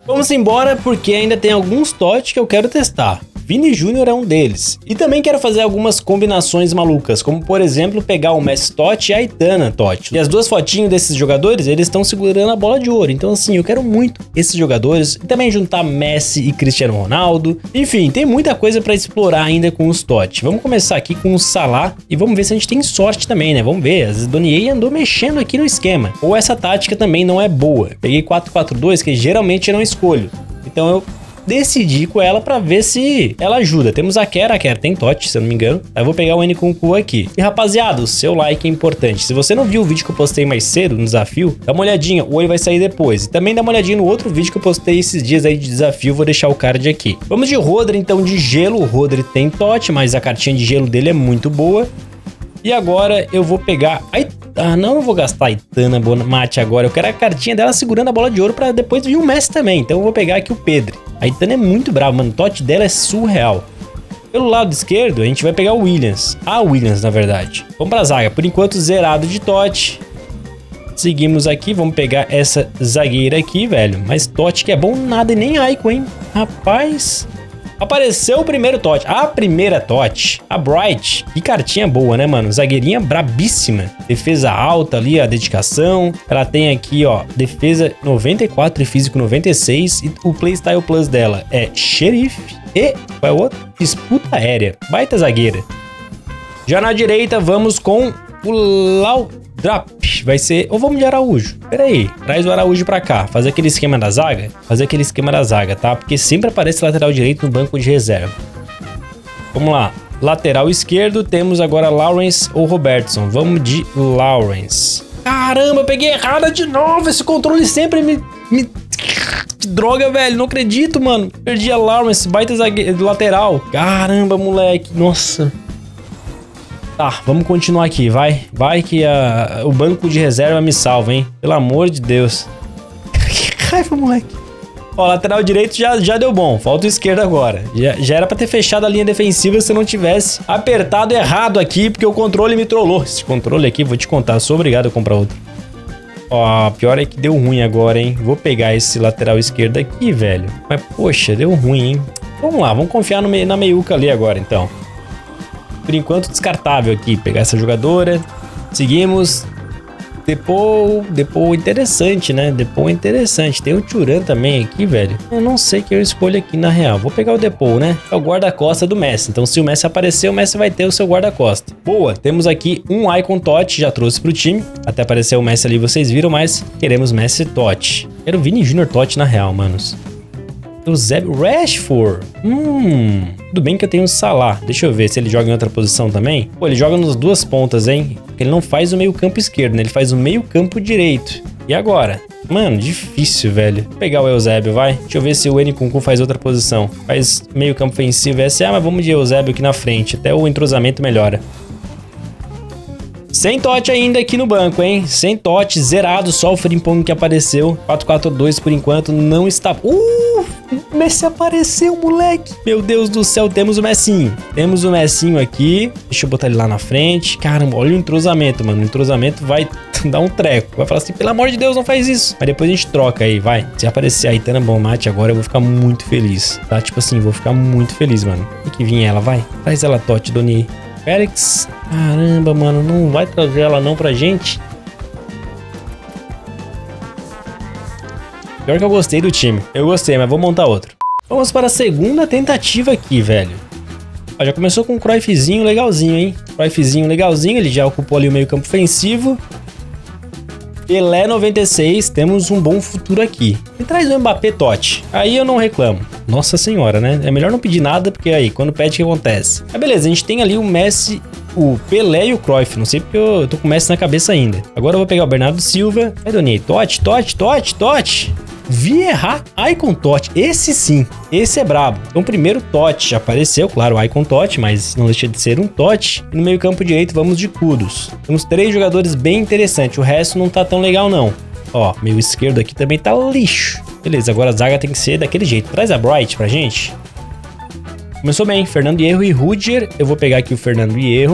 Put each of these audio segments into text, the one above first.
Vamos embora porque ainda tem alguns TOTS que eu quero testar. Vini Júnior é um deles. E também quero fazer algumas combinações malucas, como por exemplo pegar o Messi TOTS e a Aitana TOTS. E as duas fotinhas desses jogadores, eles estão segurando a bola de ouro. Então assim, eu quero muito esses jogadores. E também juntar Messi e Cristiano Ronaldo. Enfim, tem muita coisa pra explorar ainda com os TOTS. Vamos começar aqui com o Salah e vamos ver se a gente tem sorte também, né? Vamos ver, às vezes Donier andou mexendo aqui no esquema. Ou essa tática também não é boa. Peguei 4-4-2, que geralmente eu não escolho. Então eu decidi com ela pra ver se ela ajuda. Temos a Kera tem TOTS, se eu não me engano. Aí eu vou pegar o Nkunku aqui. E rapaziada, o seu like é importante. Se você não viu o vídeo que eu postei mais cedo no desafio, dá uma olhadinha, o olho vai sair depois. E também dá uma olhadinha no outro vídeo que eu postei esses dias aí de desafio, vou deixar o card aqui. Vamos de Rodri então, de gelo. O Rodri tem TOTS, mas a cartinha de gelo dele é muito boa. E agora eu vou pegar... não vou gastar a Aitana Bonmati agora. Eu quero a cartinha dela segurando a bola de ouro pra depois vir o Messi também. Então eu vou pegar aqui o Pedro. A Aitana é muito brava, mano. O TOTS dela é surreal. Pelo lado esquerdo, a gente vai pegar o Williams. A Williams, na verdade. Vamos pra zaga. Por enquanto, zerado de TOTS. Seguimos aqui. Vamos pegar essa zagueira aqui, velho. Mas TOTS que é bom nada e nem Icon, hein? Rapaz... Apareceu o primeiro TOTS. A primeira TOTS, a Bright. Que cartinha boa, né, mano? Zagueirinha brabíssima. Defesa alta ali, a dedicação. Ela tem aqui, ó, defesa 94 e físico 96. E o Playstyle Plus dela é Xerife. E qual é o outro? Disputa aérea. Baita zagueira. Já na direita, vamos com o Laudrap. Vai ser... Ou vamos de Araújo. Pera aí. Traz o Araújo pra cá. Fazer aquele esquema da zaga. Fazer aquele esquema da zaga, tá? Porque sempre aparece lateral direito no banco de reserva. Vamos lá. Lateral esquerdo. Temos agora Lawrence ou Robertson. Vamos de Lawrence. Caramba, eu peguei errada de novo. Esse controle sempre me... Que droga, velho. Não acredito, mano. Perdi a Lawrence. Baita zagueiro lateral. Caramba, moleque. Nossa. Tá, vamos continuar aqui, vai. Vai que o banco de reserva me salva, hein? Pelo amor de Deus. Que raiva, moleque. Ó, lateral direito já deu bom. Falta o esquerdo agora. Já era pra ter fechado a linha defensiva se eu não tivesse apertado errado aqui, porque o controle me trollou. Esse controle aqui, vou te contar, sou obrigado a comprar outro. Ó, pior é que deu ruim agora, hein? Vou pegar esse lateral esquerdo aqui, velho. Mas, poxa, deu ruim, hein? Vamos lá, vamos confiar na meiuca ali agora, então. Por enquanto, descartável aqui. Pegar essa jogadora. Seguimos. Depô interessante, né? Depô interessante. Tem o Thuram também aqui, velho. Eu não sei que eu escolho aqui, na real. Vou pegar o Depô, né? É o guarda-costa do Messi. Então, se o Messi aparecer, o Messi vai ter o seu guarda-costa. Boa. Temos aqui um Icon TOTS. Já trouxe pro time. Até apareceu o Messi ali, vocês viram. Mas queremos Messi TOTS. Quero o Vini Júnior TOTS, na real, manos. O Zé Rashford. Tudo bem que eu tenho o Salah. Deixa eu ver se ele joga em outra posição também. Pô, ele joga nas duas pontas, hein? Porque ele não faz o meio campo esquerdo, né? Ele faz o meio campo direito. E agora? Mano, difícil, velho. Vou pegar o Eusébio, vai. Deixa eu ver se o Nkunku faz outra posição. Faz meio campo ofensivo. Mas vamos de Eusébio aqui na frente. Até o entrosamento melhora. Sem TOTS ainda aqui no banco, hein? Sem TOTS, zerado, só o Frimpong que apareceu. 4-4-2 por enquanto, não está... O Messi apareceu, moleque! Meu Deus do céu, temos o Messinho. Temos o Messinho aqui. Deixa eu botar ele lá na frente. Caramba, olha o entrosamento, mano. O entrosamento vai dar um treco. Vai falar assim, pelo amor de Deus, não faz isso. Mas depois a gente troca aí, vai. Se aparecer a Aitana Bonmati agora, eu vou ficar muito feliz. Tá? Tipo assim, vou ficar muito feliz, mano. Tem que vir ela, vai. Traz ela, TOTS, Doni. Félix, caramba, mano, não vai trazer ela não pra gente? Pior que eu gostei do time. Eu gostei, mas vou montar outro. Vamos para a segunda tentativa aqui, velho. Ó, já começou com um Cruyffzinho legalzinho, hein? Cruyffzinho legalzinho, ele já ocupou ali o meio campo ofensivo. Pelé 96, temos um bom futuro aqui. E traz o Mbappé TOTS. Aí eu não reclamo. Nossa senhora, né? É melhor não pedir nada, porque aí, quando pede, o que acontece? Ah, beleza, a gente tem ali o Messi, o Pelé e o Cruyff. Não sei porque eu tô com o Messi na cabeça ainda. Agora eu vou pegar o Bernardo Silva. Aí, Doni, TOTS. Vieira Icon TOTS. Esse sim, esse é brabo. Então o primeiro TOTS já apareceu, claro, o Icon TOTS, mas não deixa de ser um TOTS. E no meio campo direito vamos de Kudus. Temos 3 jogadores bem interessantes, o resto não tá tão legal não. Ó, meio esquerdo aqui também tá lixo. Beleza, agora a zaga tem que ser daquele jeito. Traz a Bright pra gente. Começou bem, Fernando Hierro e Rudiger. Eu vou pegar aqui o Fernando Hierro.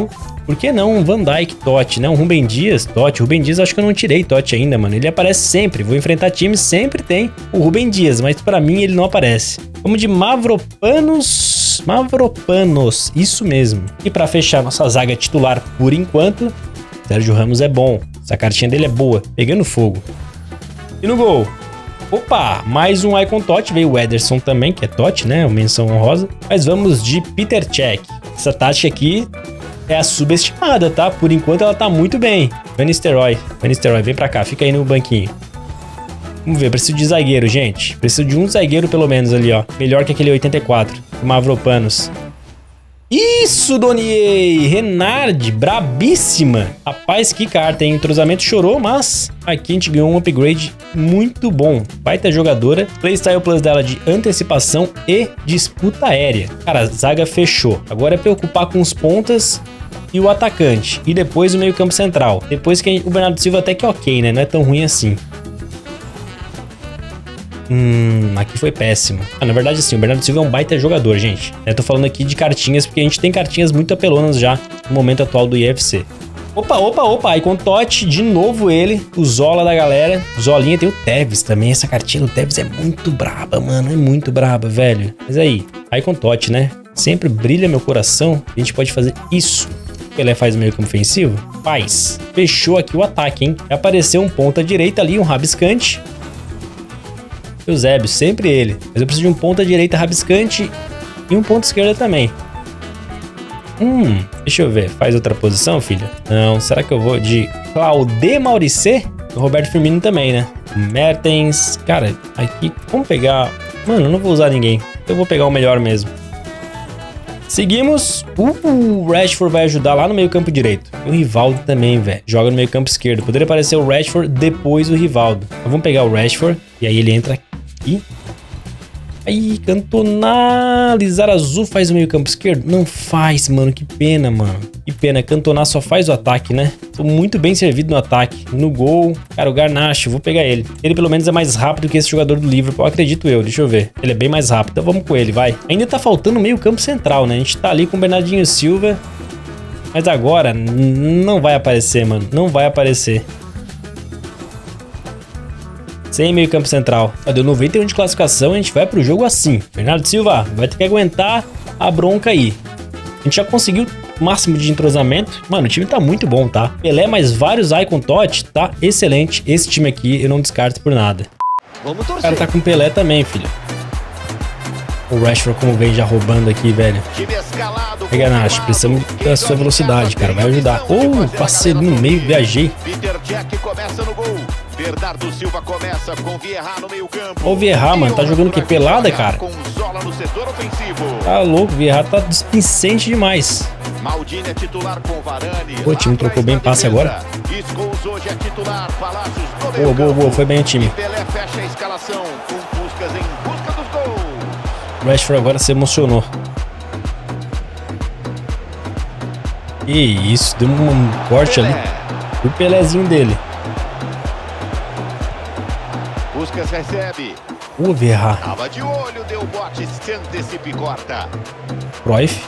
Por que não um Van Dijk Totti, né? Um Rúben Dias Totti. Rúben Dias acho que eu não tirei Totti ainda, mano. Ele aparece sempre. Vou enfrentar times, sempre tem o Rúben Dias, mas pra mim ele não aparece. Vamos de Mavropanos. Mavropanos, isso mesmo. E pra fechar nossa zaga titular por enquanto, Sérgio Ramos é bom. Essa cartinha dele é boa. Pegando fogo. E no gol? Opa, mais um Icon Totti. Veio o Ederson também, que é Totti, né? Uma menção honrosa. Mas vamos de Peter Cech. Essa tática aqui é a subestimada, tá? Por enquanto ela tá muito bem. Van Nistelrooy, vem pra cá. Fica aí no banquinho. Vamos ver, preciso de zagueiro, gente. Preciso de um zagueiro pelo menos ali, ó. Melhor que aquele 84. O Mavropanos. Isso, Donier! Renard, brabíssima! Rapaz, que carta, hein? Entrosamento chorou, mas aqui a gente ganhou um upgrade muito bom. Baita jogadora. Playstyle Plus dela de antecipação e disputa aérea. Cara, a zaga fechou. Agora é preocupar com os pontas e o atacante. E depois o meio campo central. Depois que o Bernardo Silva até que é ok, né? Não é tão ruim assim. Aqui foi péssimo. Na verdade, assim, o Bernardo Silva é um baita jogador, gente. Eu tô falando aqui de cartinhas, porque a gente tem cartinhas muito apelonas já no momento atual do IFC. Opa, Icon Totti, de novo ele, o Zola da galera. Zolinha, tem o Tevez também, essa cartinha do Tevez é muito braba, mano, é muito braba, velho. Mas aí, Icon Totti, né? Sempre brilha meu coração, a gente pode fazer isso. Pelé faz meio campo ofensivo? Faz. Fechou aqui o ataque, hein? Apareceu um ponta direita ali, um rabiscante. Eusébio, sempre ele. Mas eu preciso de um ponta direita rabiscante e um ponta esquerda também. Deixa eu ver. Faz outra posição, filha? Não, será que eu vou de Claude Mauricé? O Roberto Firmino também, né? Mertens. Cara, aqui, vamos pegar... Mano, eu não vou usar ninguém. Eu vou pegar o melhor mesmo. Seguimos. O Rashford vai ajudar lá no meio campo direito. O Rivaldo também, velho. Joga no meio campo esquerdo. Poderia aparecer o Rashford depois o Rivaldo. Então, vamos pegar o Rashford. E aí ele entra aqui. Aí, Cantona. Lizarazu faz o meio campo esquerdo? Não faz, mano. Que pena, mano. Que pena. Cantona só faz o ataque, né? Tô muito bem servido no ataque. No gol. Cara, o Garnacho. Vou pegar ele. Ele pelo menos é mais rápido que esse jogador do Liverpool. Acredito eu. Deixa eu ver. Ele é bem mais rápido. Então vamos com ele, vai. Ainda tá faltando meio campo central, né? A gente tá ali com o Bernardinho Silva. Mas agora não vai aparecer, mano. Não vai aparecer. Sem meio campo central. Deu 91 de classificação, a gente vai pro jogo assim. Bernardo Silva vai ter que aguentar a bronca aí. A gente já conseguiu o máximo de entrosamento. Mano, o time tá muito bom, tá? Pelé mais vários Icon Totti, tá excelente. Esse time aqui eu não descarto por nada. Vamos torcer. O cara tá com Pelé também, filho. O Rashford como vem já roubando aqui, velho. Pega, Nash, precisamos da sua velocidade, cara. Vai ajudar. Passei no meio, viajei. Peter Cech começa no gol. Bernardo Silva começa com Vieira no meio campo. Ó o Vieira, mano, tá jogando que pelada, cara. Com Zola no setor ofensivo. Tá louco, o Vieira tá displicente demais. Maldini é titular com Varane. Pô, o time trocou bem passe agora. Scholes hoje é titular. Palácios Boa, foi bem o time. Pelé fecha a escalação com Puskas em busca dos gols. O Rashford agora se emocionou. Que isso, deu um corte ali. O Pelézinho dele. Puskas recebe. O Vieira. Tava de olho, deu bote, se antecipa e corta. Cruyff.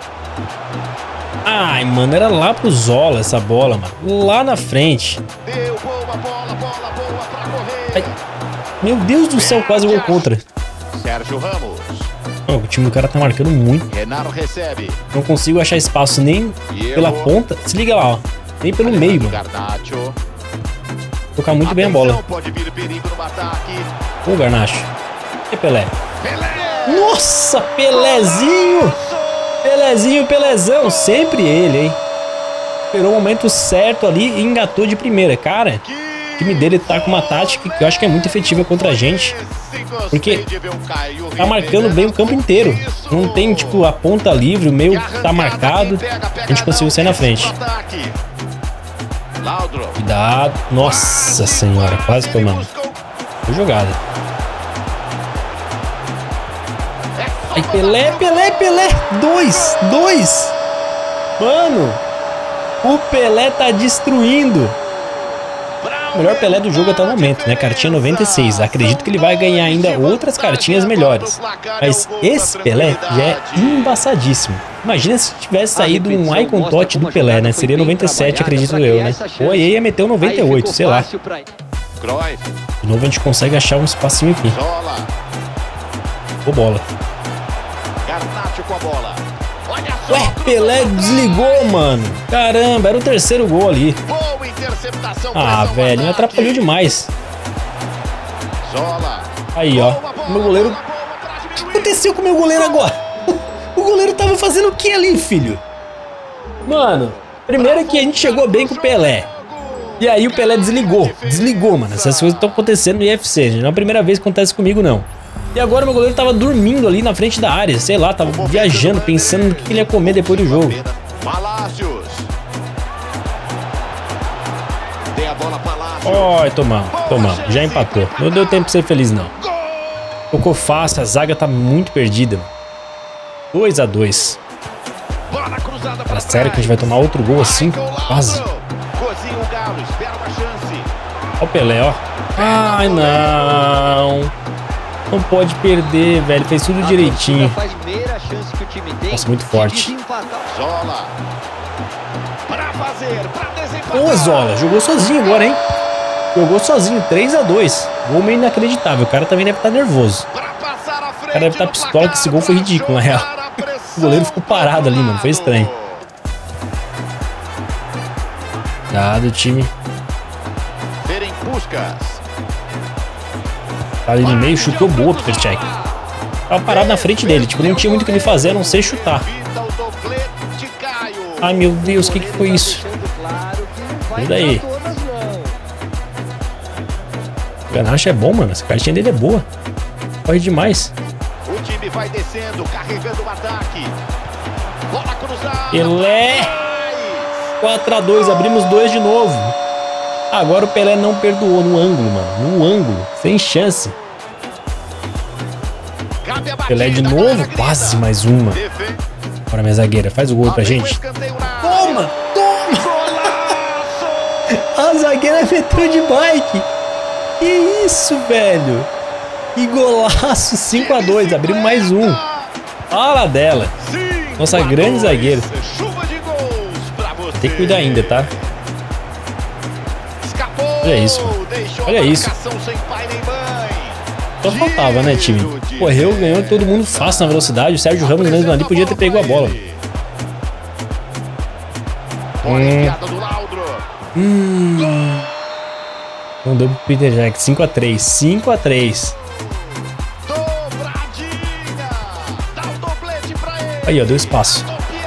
Ai, mano, era lá pro Zola essa bola, mano. Lá na frente. Deu boa bola pra correr. Ai, meu Deus do céu, quase gol contra. Sérgio Ramos. Oh, o time do cara tá marcando muito. Renato recebe. Não consigo achar espaço nem pela ponta. Se liga lá, ó. Nem pelo meio, mano. Garnacho. Tocar muito bem a bola. Pode vir perigo no ataque. Ô, Garnacho. E Pelé. Nossa, Pelézinho. Pelézão. Sempre ele, hein. Esperou o momento certo ali e engatou de primeira. Cara, o time dele tá com uma tática que eu acho que é muito efetiva contra a gente. Porque tá marcando bem o campo inteiro. Não tem, tipo, a ponta livre, o meio tá marcado. A gente conseguiu sair na frente. Cuidado. Nossa senhora, quase tomamos. Foi jogada. Ai, Pelé. 2. Mano, o Pelé tá destruindo. o melhor Pelé do jogo até o momento, né? Cartinha 96. Acredito que ele vai ganhar ainda outras cartinhas melhores. Mas esse Pelé já é embaçadíssimo. Imagina se tivesse saído um Icon Tot do Pelé, né? Seria 97, acredito eu, né? Ou aí ia meter o 98, sei lá. De novo a gente consegue achar um espacinho aqui. Ô, bola. Ué, Pelé desligou, mano. Caramba, era o terceiro gol ali. Ah, velho, me atrapalhou demais. Aí, ó. Meu goleiro... O que aconteceu com o meu goleiro agora? O goleiro tava fazendo o que ali, filho? Mano, primeiro que a gente chegou bem com o Pelé. E aí o Pelé desligou. Desligou, mano. Essas coisas estão acontecendo no UFC. Não é a primeira vez que acontece comigo, não. E agora meu goleiro tava dormindo ali na frente da área. Sei lá, tava viajando, pensando no que ele ia comer depois do jogo. Ó, tomamos. Já empatou. Não deu tempo de ser feliz, não. Ficou fácil, a zaga tá muito perdida. 2 a 2. Cara, sério que a gente vai tomar outro gol assim? Quase. Ó o Pelé, ó. Ai, não. Não pode perder, velho. Fez tudo direitinho. Nossa, muito forte. Ô, Zola, jogou sozinho agora, hein? Jogou sozinho, 3 a 2. Gol meio inacreditável. O cara também deve estar nervoso. O cara deve estar pistola, que esse gol foi ridículo, na real. O goleiro ficou parado ali, mano. Foi estranho. Nada, o time. Tá ali no meio, chutou boa, Petr Cech. Tava parado na frente dele, tipo, não tinha muito o que ele fazer, a não ser chutar. Ai, meu Deus, o que foi isso? E daí? O Ganache é bom, mano. Essa cartinha dele é boa. Corre demais. O time vai descendo, carregando o ataque. Bola cruzada. Pelé! 4 a 2, abrimos 2 de novo. Agora o Pelé não perdoou no ângulo, mano. No ângulo, sem chance. Pelé de novo, quase mais uma. Bora, minha zagueira, faz o gol pra gente. Toma! A zagueira meteu de bike. Que isso, velho? Que golaço, 5 a 2, abrimos mais um. Fala dela. Nossa grande zagueira. Tem que cuidar ainda, tá? Olha isso, mano. Olha isso. Só faltava, né, time? Correu, ganhou todo mundo fácil na velocidade. O Sérgio Ramos mesmo ali podia ter pego a bola. Não deu pro Petr Cech. 5 a 3. 5 a 3. Aí, ó, deu espaço.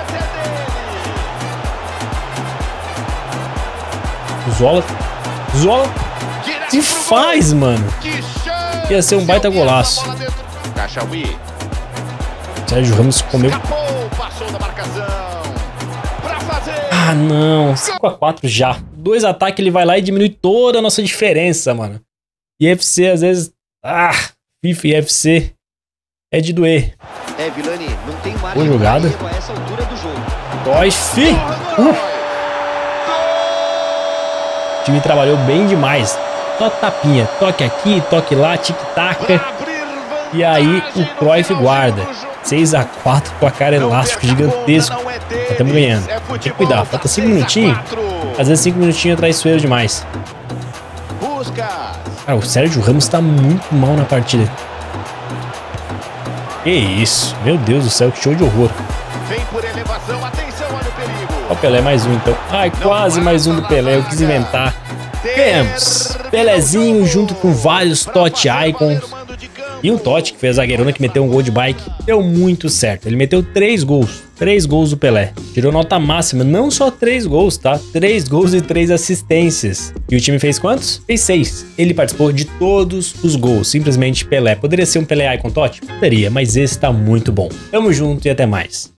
Zola. Zola. Que faz, mano? Ia ser um baita golaço. Sérgio Ramos comeu. Ah, não. 5 a 4 já. 2 ataques, ele vai lá e diminui toda a nossa diferença, mano. E FC, às vezes... Ah, FIFA e FC é de doer. Vilani, não tem mais. Boa jogada. Toif. O time trabalhou bem demais. Só tapinha. Toque aqui, toque lá, tic-tac. E aí o Cruyff guarda. 6 a 4, placar elástico gigantesco. Já estamos ganhando. Tem que cuidar. Falta 5 minutinhos. Às vezes 5 minutinhos é traiçoeiro demais. Cara, o Sérgio Ramos tá muito mal na partida. Que isso. Meu Deus do céu, que show de horror. Ó o Pelé, mais um então. Ai, quase mais um do Pelé. Eu quis inventar. Ganhamos. Pelézinho junto com vários Tot Icons. E um Tot, que fez a zagueirona, que meteu um gol de bike. Deu muito certo. Ele meteu 3 gols. 3 gols do Pelé. Tirou nota máxima. Não só 3 gols, tá? 3 gols e 3 assistências. E o time fez quantos? Fez 6. Ele participou de todos os gols. Simplesmente Pelé. Poderia ser um Pelé Icon Tot? Poderia, mas esse tá muito bom. Tamo junto e até mais.